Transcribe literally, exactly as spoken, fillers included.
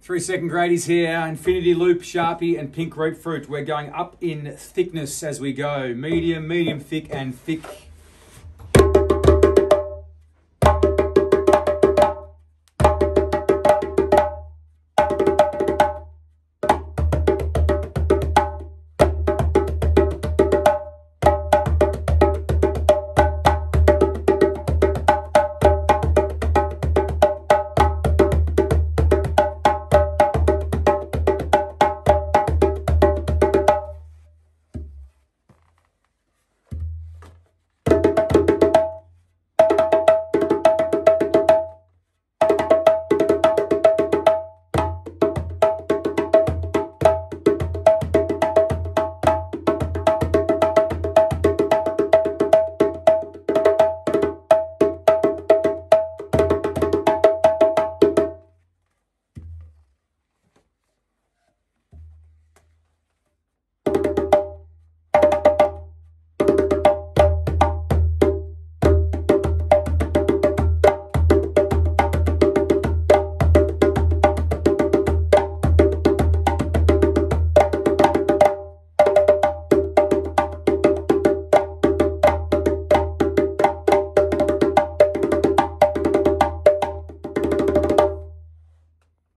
Three second gradies here, infinity loop, Sharpie and pink grapefruit. We're going up in thickness as we go. Medium, medium thick and thick.